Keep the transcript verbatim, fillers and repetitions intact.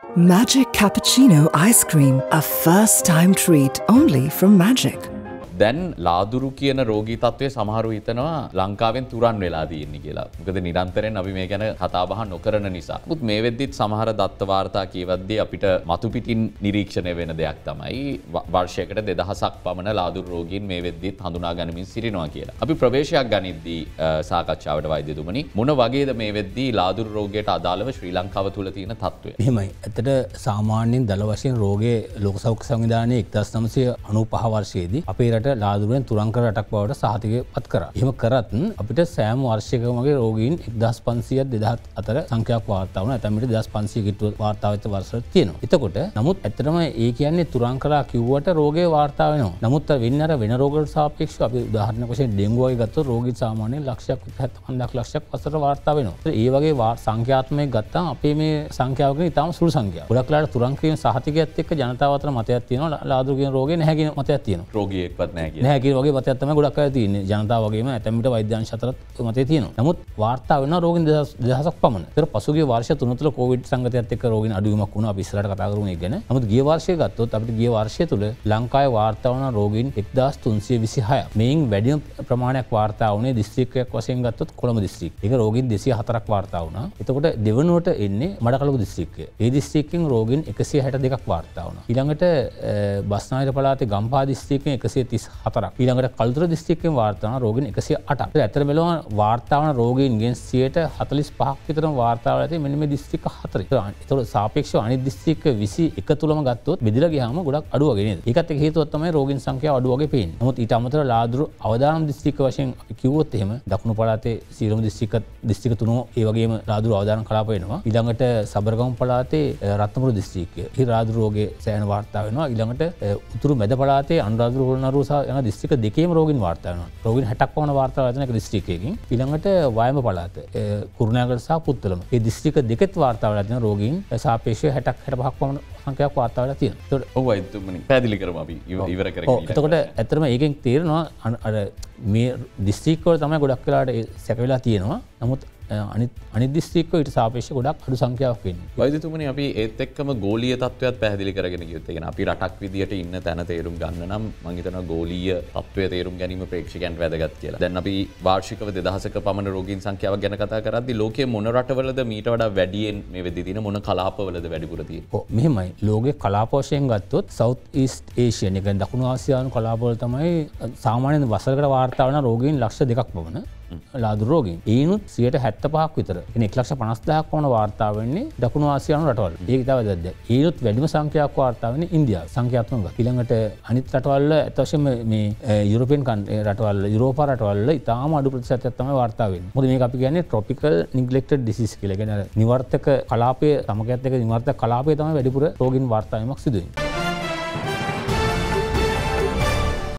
Magic Cappuccino Ice Cream, a first-time treat only from Magic. දැන් ලාදුරු කියන රෝගී තත්ත්වය සමහරු හිතනවා ලංකාවෙන් තුරන් වෙලා තියෙන්නේ කියලා. මොකද නිරන්තරයෙන් අපි මේ ගැන කතා බහ නොකරන නිසා. මුත් මේ වෙද්දිත් සමහර දත්ත වාර්තා කියවද්දී අපිට මතු පිටින් නිරීක්ෂණය වෙන දෙයක් තමයි වර්ෂයකට දෙදහසක් පමණ ලාදුරු රෝගීන් මේ වෙද්දිත් හඳුනා ගනිමින් සිටිනවා කියලා. අපි ප්‍රවේශයක් ගනිද්දී සාකච්ඡාවට වෛද්‍යතුමනි මොන වගේද මේ වෙද්දී ලාදුරු රෝගයට අදාළව ශ්‍රී ලංකාව තුල තියෙන තත්ත්වය? එහෙමයි. ඇත්තට සාමාන්‍යයෙන් දල වශයෙන් රෝගයේ ලෝක සෞඛ්‍ය සංවිධානයේ එක්දාස් නවසිය අනූපහ වර්ෂයේදී අපේ රට ලාදුරුවෙන් තුරංකර රටක් බවට සහතිකය පත් කරා. එහෙම කරත් අපිට සෑම වර්ෂයකම වගේ රෝගීන් එක්දාස් පන්සියයක් දෙදහස් අතර සංඛ්‍යාවක් වාර්තා වුණා. ඇතැම් විට දෙදහස් පන්සිය කිට්ටුව වාර්තා වෙච්ච වර්ෂවල තියෙනවා. එතකොට නමුත් ඇත්තටම ඒ කියන්නේ තුරංකරා කිව්වට රෝගේ වාර්තා වෙනවා. නමුත් වෙන්නේ අර වෙන රෝග වලට සාපේක්ෂව අපි උදාහරණයක් වශයෙන් ඩෙන්ගු වගේ ගත්තොත් රෝගී සාමාන්‍යයෙන් ලක්ෂයක් හැත්තෑ ලක්ෂයක් වසර වාර්තා වෙනවා. ඒ වගේ සංඛ්‍යාත්මකව ගත්තාම අපේ මේ සංඛ්‍යාව කියන්නේ ඉතාම සුළු සංඛ්‍යාවක්. ගොඩක් වෙලාවට තුරංකරීම සහතිකයත් එක්ක ජනතාව අතර මතයක් තියෙනවා. ලාදුරු කියන රෝගේ නැහැ කියන මතයක් තියෙනවා. රෝගියෙක්වත් නැහැ නැහැ කියන වගේ මතයක් තමයි ගොඩක් අය තියෙන්නේ. ජනතාව වගේම ඇතැම් විට වෛද්‍ය අංශ අතරත් මතය තියෙනවා. නමුත් වාර්තා වෙන රෝගීන් දෙදහසක් පමණ. ඒතර පසුගිය වර්ෂ තුන තුළ කොවිඩ් සංගතයත් එක්ක රෝගීන් අඩුවීමක් වුණා. අපි ඉස්සරහට කතා කරමු ඒක ගැන. නමුත් ගිය වර්ෂය ගත්තොත් අපිට ගිය වර්ෂය තුළ ලංකාවේ වාර්තා වුණ රෝගීන් එක්දාස් තුන්සිය විසිහයක්. මේන් වැඩිම ප්‍රමාණයක් වාර්තා වුණේ දිස්ත්‍රික්කයක් වශයෙන් ගත්තොත් කොළඹ දිස්ත්‍රික්කය. ඒක රෝගීන් දෙසිය හතරක් වාර්තා වුණා. එතකොට දෙවනුවට එන්නේ මඩකලපු දිස්ත්‍රික්කය. ඒ දිස්ත්‍රික්කෙන් රෝගීන් එකසිය හැට දෙකක් වාර්තා වුණා. ඊළඟට බස්නාහිර පළාතේ ගම්පහ දිස්ත්‍රික්කයෙන් එකසිය තිස් හතරක්. ඊළඟට කළුතර දිස්ත්‍රික්කයෙන් වාර්තා වන රෝගීන් එකසිය අටක්. ඇත්තට බැලුවම වාර්තා වන රෝගීන්ගෙන් සියයට හතළිස් පහක් විතරම වාර්තා වෙලා තියෙන්නේ මෙන්න මේ දිස්ත්‍රික්ක හතරේ. ඒතකොට සාපේක්ෂව අනිත් දිස්ත්‍රික්ක විසි එක තුලම ගත්තොත් බෙදලා ගියාම ගොඩක් අඩු වගේ නේද? ඒකත් එක හේතුවක් තමයි රෝගීන් සංඛ්‍යාව අඩු වගේ පේන්නේ. නමුත් ඊට අමතරව ලාදුරු අවදානම් දිස්ත්‍රික්ක වශයෙන් අපි කිව්වොත් එහෙම දකුණු පළාතේ සීරම දිස්ත්‍රික්ක දිස්ත්‍රික්ක තුනම ඒ වගේම ලාදුරු අවදානම් කලාප වෙනවා. ඊළඟට සබරගමු පළාතේ රත්නපුර දිස්ත්‍රික්කය. ඒ ලාදුරු රෝගේ සෑහෙන වාර්තා වෙනවා. ඊළඟට උතුරු මැද පළාතේ අනුරාධපුර පොළොන්නරුව සහ යන දිස්ත්‍රික්ක දෙකේම රෝගීන් වාර්තා වෙනවා. රෝගීන් හැටක් පමණ වාර්තා වෙන එක දිස්ත්‍රික්කයකින්. ඊළඟට වයඹ පළාත කුරුණෑගල සහ පුත්තලම. මේ දිස්ත්‍රික්ක දෙකෙත් වාර්තා වෙලා තියෙන රෝගීන් සාපේක්ෂව හැටක් හැටපහක් පමණ සංඛ්‍යාවක් වාර්තා වෙලා තියෙනවා. ඒතකොට ඔව් වෛද්‍යතුමනි පැහැදිලි කරමු අපි ඉවර කරගෙන. ඔව් එතකොට ඇත්තටම ඒකෙන් තේරෙනවා අර මේ දිස්ත්‍රික්ක වල තමයි ගොඩක් වෙලාවට සැක වෙලා තියෙනවා. නමුත් අනිත් අනිත් දිස්ත්‍රික්ක ඊට සාපේක්ෂව ගොඩක් අඩු සංඛ්‍යාවක් වෙන්නේ. වෛද්‍යතුමනි අපි ඒත් එක්කම ගෝලීය තත්ත්වයක් පැහැදිලි කරගෙන ගියොත් ඒ කියන්නේ අපි රටක් විදියට ඉන්න තැන තේරුම් ගන්න නම් මම හිතනවා ගෝලීය තත්ත්වය තේරුම් ගැනීම ප්‍රේක්ෂකයන්ට වැදගත් කියලා. දැන් අපි වාර්ෂිකව දෙදහසක පමණ රෝගීන් සංඛ්‍යාවක් ගැන කතා කරද්දී ලෝකයේ මොන රටවලද මීට වඩා වැඩියෙන් මේ වෙද්දී තියෙන මොන කලාපවලද වැඩිපුර තියෙන්නේ? ඔව් මෙහෙමයි. ලෝකයේ කලාප වශයෙන් ගත්තොත් සවුත් ඊස්ට් ඒෂියන් එක දකුණු ආසියානු කලාපවල තමයි සාමාන්‍යයෙන් වසරකට වාර්තා වන රෝගීන් ලක්ෂ දෙකක් පමණ ලාදුරු රෝගීන්. ඒනුත් සියයට හැත්තෑ පහක් විතර. කියන්නේ එක ලක්ෂ පනස් දහයක් වුණ වාර්තා වෙන්නේ දකුණු ආසියානු රටවල. ඒක තමයි වැදගත්. ඒනුත් වැඩිම සංඛ්‍යාවක් වාර්තා වෙන්නේ ඉන්දියාව. සංඛ්‍යාත්මකව. ඊළඟට අනිත් රටවල අත වශයෙන්ම මේ යුරෝපියන් රටවල, යුරෝපා රටවල ඉතාම අඩු ප්‍රතිශතයක් තමයි වාර්තා වෙන්නේ. මොකද මේක අපි කියන්නේ tropical neglected disease කියලා. කියන්නේ නිවර්තක කලාපයේ සමගයත් එක්ක නිවර්තක කලාපයේ තමයි වැඩිපුර රෝගීන් වාර්තා වීමක් සිදු වෙන්නේ.